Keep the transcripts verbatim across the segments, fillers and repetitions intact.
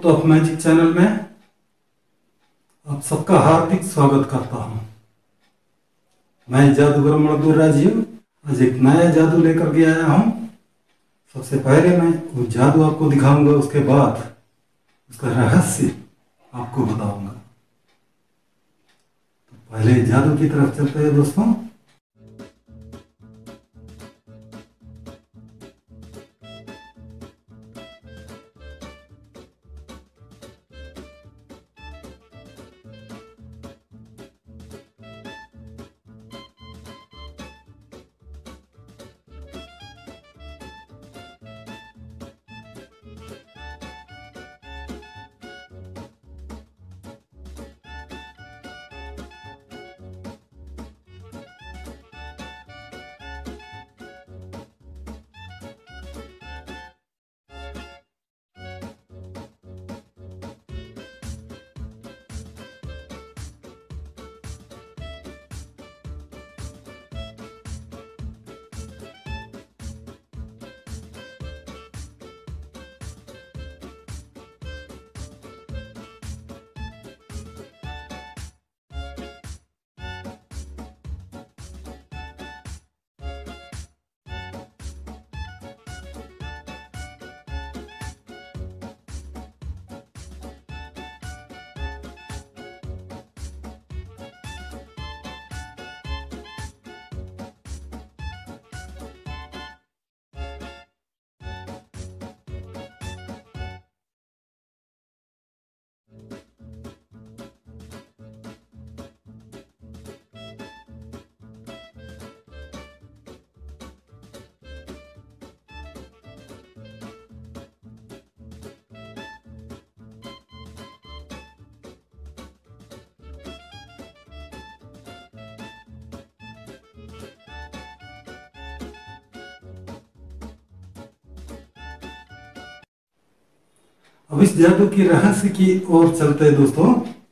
World of magic channel में आप सबका हार्दिक स्वागत करता हूं। मैं जादूगर मजदूर राजीव आज एक नया जादू लेकर के आया हूं। सबसे पहले मैं वो जादू आपको दिखाऊंगा, उसके बाद उसका रहस्य आपको बताऊंगा। तो पहले जादू की तरफ चलते हैं दोस्तों। अब इस जादू की रहस्य की ओर चलते हैं दोस्तों।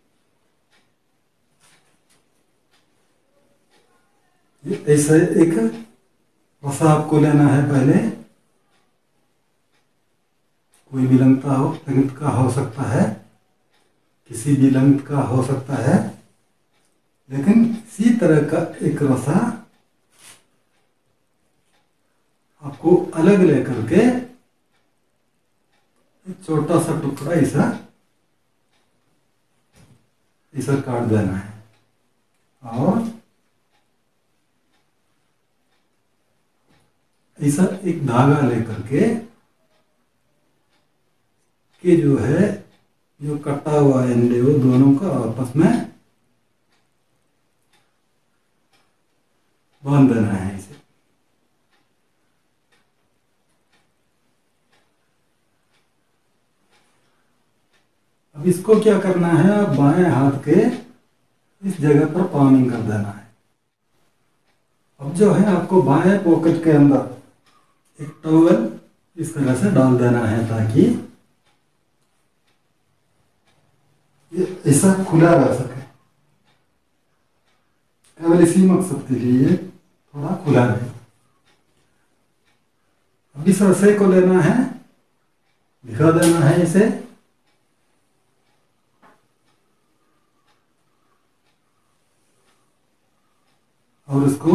ये ऐसा एक वसा आपको लेना है। पहले कोई भी लंगता हो लंगित का हो सकता है, किसी भी लंगित का हो सकता है, लेकिन इसी तरह का एक वसा आपको अलग लेकर के एक छोटा सा टुकड़ा ऐसा ऐसा काट देना है और ऐसा एक धागा लेकर के कि जो है जो कटा हुआ एंड वो दोनों का आपस में बांध देना है इसे। अब इसको क्या करना है, बाएं हाथ के इस जगह पर पामिंग कर देना है। अब जो है आपको बाएं पॉकेट के अंदर एक टॉवल इस तरह से डाल देना है ताकि ये ऐसा खुला रह सके। केवल इसी मकसद के लिए थोड़ा खुला रहे। अब इस रस्से को लेना है, दिखा देना है इसे, और इसको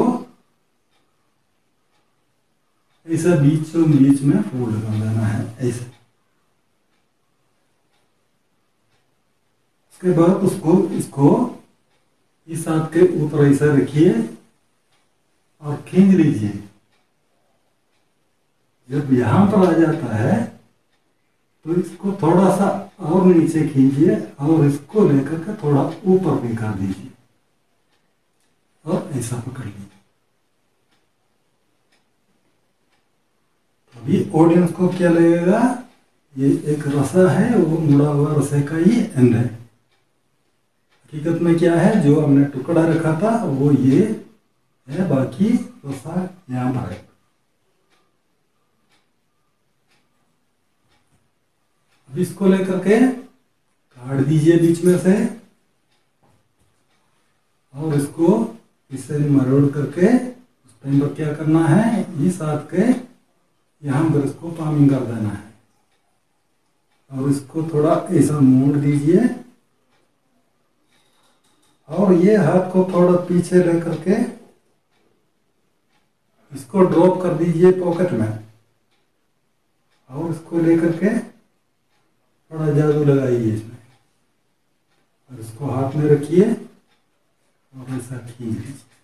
ऐसा बीचों बीच में फोल्ड कर देना है ऐसे। उसके बाद उसको इसको इस हाथ के ऊपर ऐसा रखिए और खींच लीजिए। जब यहां पर आ जाता है तो इसको थोड़ा सा और नीचे खींचिए और इसको लेकर के थोड़ा ऊपर भी कर दीजिए और ऐसा पकड़ लीजिए। अभी ऑडियंस को क्या लगेगा, ये एक रसा है, वो मुड़ा हुआ रसे का ही एंड है। हकीकत में क्या है, जो हमने टुकड़ा रखा था वो ये है, बाकी रसा यहाँ पर है। अब इसको लेकर के काट दीजिए बीच में से और इसको इसे मरोड़ करके उस टाइम पर क्या करना है, इस हाथ के यहाँ पर इसको पामिंग कर देना है। और इसको थोड़ा ऐसा मोड़ दीजिए और ये हाथ को थोड़ा पीछे लेकर के इसको ड्रॉप कर दीजिए पॉकेट में और इसको लेकर के थोड़ा जादू लगाइए इसमें और इसको हाथ में रखिए और ऐसा खींच लीजिए।